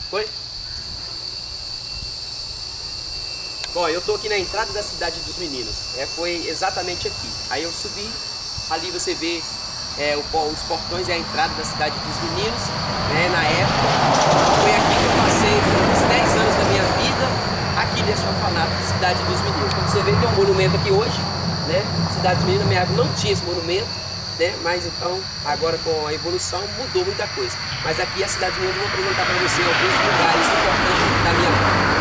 Foi? Bom, eu tô aqui na entrada da Cidade dos Meninos. Foi exatamente aqui. Aí eu subi, ali você vê os portões e a entrada da Cidade dos Meninos, né, na época. Foi aqui que eu passei os 10 anos da minha vida, aqui nesse orfanato, Cidade dos Meninos. Então você vê que tem um monumento aqui hoje, né? Cidade dos Meninos, na minha época não tinha esse monumento, né? Mas então, agora com a evolução, mudou muita coisa. Mas aqui a Cidade dos Meninos, eu vou apresentar para você alguns lugares importantes da minha vida.